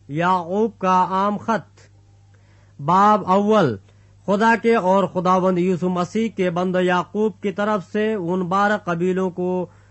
याकूब का आम खत बाब अव्वल। खुदा के और खुदावंद यीशु मसीह के बंदो याकूब की तरफ से उन 12 कबीलों को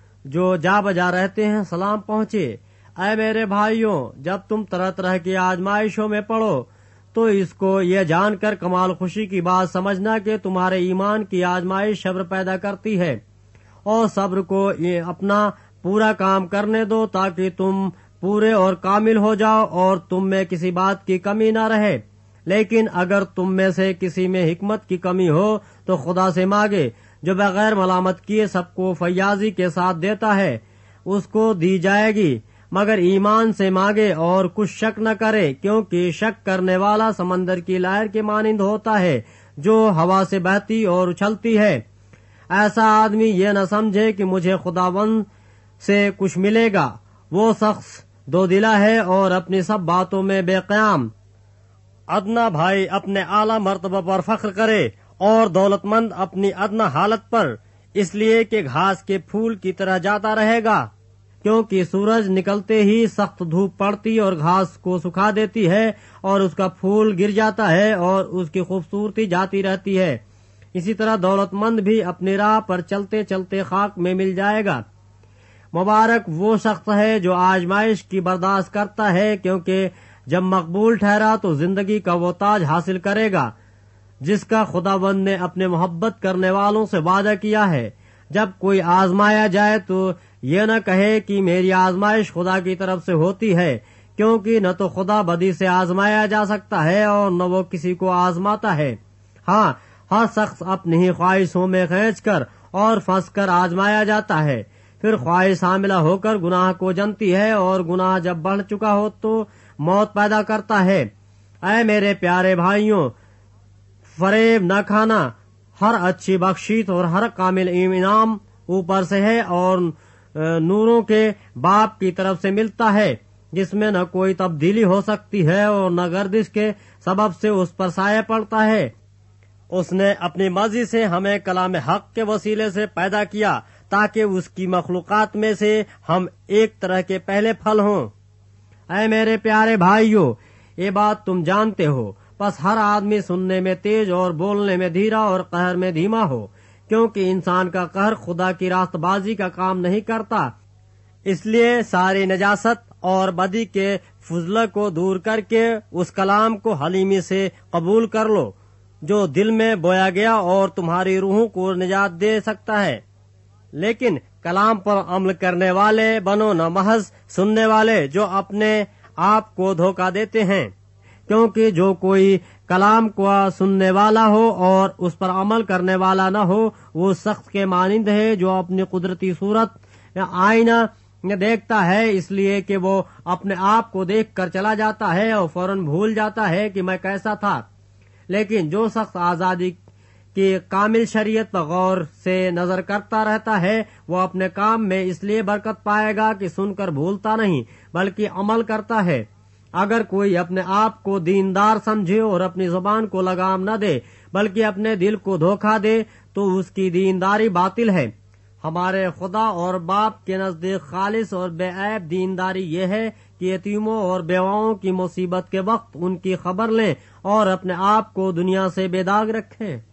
जो जा बजा रहते हैं सलाम पहुँचे। ऐ मेरे भाइयों, जब तुम तरह तरह की आजमाइशों में पड़ो तो इसको ये जानकर कमाल खुशी की बात समझना कि तुम्हारे ईमान की आजमाइश सब्र पैदा करती है, और सब्र को ये अपना पूरा काम करने दो ताकि तुम पूरे और कामिल हो जाओ और तुम में किसी बात की कमी न रहे। लेकिन अगर तुम में से किसी में हिकमत की कमी हो तो खुदा से मांगे, जो बगैर मलामत किए सबको फयाजी के साथ देता है, उसको दी जाएगी, मगर ईमान से मांगे और कुछ शक न करे, क्योंकि शक करने वाला समंदर की लहर के मानिंद होता है जो हवा से बहती और उछलती है। ऐसा आदमी ये न समझे कि मुझे खुदावंद से कुछ मिलेगा। वो शख्स दो दिला है और अपनी सब बातों में बेक़याम। अदना भाई अपने आला मर्तबा पर फख्र करे और दौलतमंद अपनी अदना हालत पर, इसलिए कि घास के फूल की तरह जाता रहेगा, क्योंकि सूरज निकलते ही सख्त धूप पड़ती और घास को सुखा देती है और उसका फूल गिर जाता है और उसकी खूबसूरती जाती रहती है। इसी तरह दौलतमंद भी अपनी राह पर चलते चलते खाक में मिल जाएगा। मुबारक वो शख्स है जो आजमाइश की बर्दाश्त करता है, क्योंकि जब मकबूल ठहरा तो जिंदगी का वो ताज हासिल करेगा जिसका खुदाबंद ने अपने मोहब्बत करने वालों से वादा किया है। जब कोई आजमाया जाए तो ये न कहे कि मेरी आजमाइश खुदा की तरफ से होती है, क्योंकि न तो खुदा बदी से आजमाया जा सकता है और न वो किसी को आजमाता है। हाँ, हर शख्स अपनी ही ख्वाहिशों में खींच कर और फंस कर आजमाया जाता है। फिर ख्वाहिश हामिला होकर गुनाह को जनती है और गुनाह जब बढ़ चुका हो तो मौत पैदा करता है। ऐ मेरे प्यारे भाइयों, फरेब न खाना। हर अच्छी बख्शीश और हर कामिल इनाम ऊपर से है और नूरों के बाप की तरफ से मिलता है, जिसमें न कोई तब्दीली हो सकती है और न गर्दिश के सबब से उस पर साया पड़ता है। उसने अपनी मर्जी से हमें कलाम हक के वसीले से पैदा किया ताकि उसकी मखलूकात में से हम एक तरह के पहले फल हों। ऐ मेरे प्यारे भाइयों, ये बात तुम जानते हो, बस हर आदमी सुनने में तेज और बोलने में धीरा और कहर में धीमा हो, क्योंकि इंसान का कहर खुदा की रास्तबाजी का काम नहीं करता। इसलिए सारी नजासत और बदी के फुजला को दूर करके उस कलाम को हलीमी से कबूल कर लो जो दिल में बोया गया और तुम्हारी रूहों को निजात दे सकता है। लेकिन कलाम पर अमल करने वाले बनो, न महज सुनने वाले जो अपने आप को धोखा देते हैं, क्योंकि जो कोई कलाम को सुनने वाला हो और उस पर अमल करने वाला न हो, वो शख्स के मानिंद है जो अपनी कुदरती सूरत आईना देखता है, इसलिए कि वो अपने आप को देख कर चला जाता है और फौरन भूल जाता है कि मैं कैसा था। लेकिन जो शख्स आजादी की कामिल शरीयत पर गौर से नजर करता रहता है, वो अपने काम में इसलिए बरकत पाएगा कि सुनकर भूलता नहीं बल्कि अमल करता है। अगर कोई अपने आप को दीनदार समझे और अपनी जुबान को लगाम न दे बल्कि अपने दिल को धोखा दे तो उसकी दीनदारी बातिल है। हमारे खुदा और बाप के नजदीक खालिस और बेऐब दीनदारी ये है कि यतीमों और बेवाओं की मुसीबत के वक्त उनकी खबर लें और अपने आप को दुनिया से बेदाग रखें।